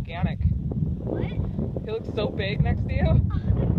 gigantic. What? He looks so big next to you.